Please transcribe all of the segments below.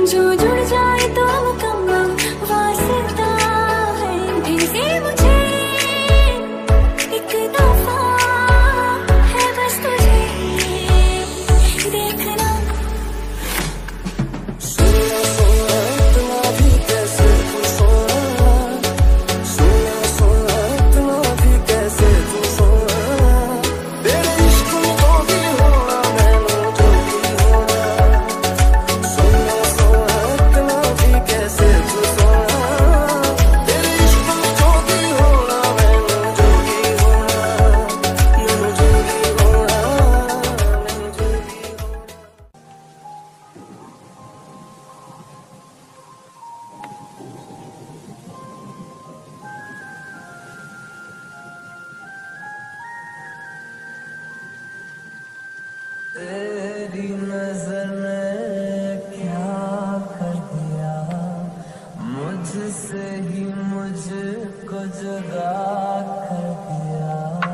जो जुड़ जाए तो मुकम्मल वास्ता है। भेजे मुझे एक दफा है बस तुझे देखना। सोना सोना इतना भी कैसे तू सोना, सोना सोना इतना भी कैसे तू सोना, तेरे इश्क में जोगी होना मैंने जोगी होना। सोना सोना इतना भी कैसे तू सोना, तेरे इश्क में जोगी होना मैंने जोगी होना, मैंने जोगी होना, मैंने जोगी होना। तेरी नजर ने क्या कर दिया, मुझसे ही मुझको जुदा कर दिया।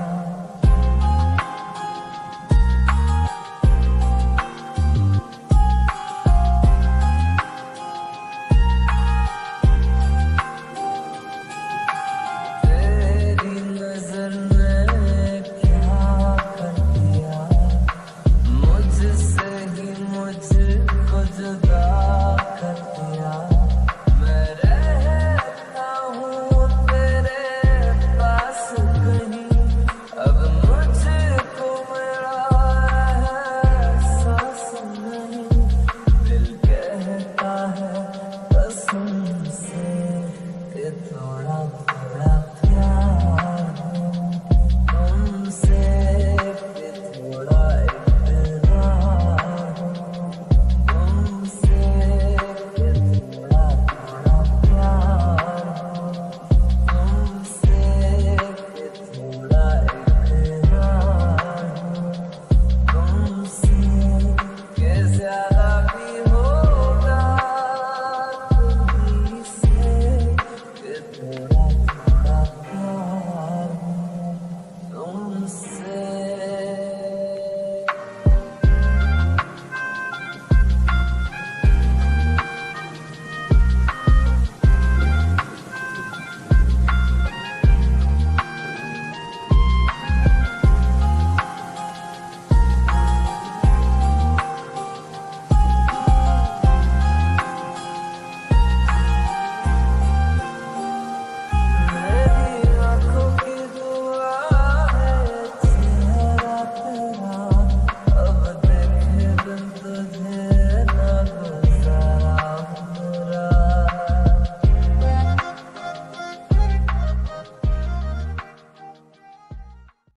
तेरी नजर ने क्या कर दिया, मुझसे ही मुझको जुदा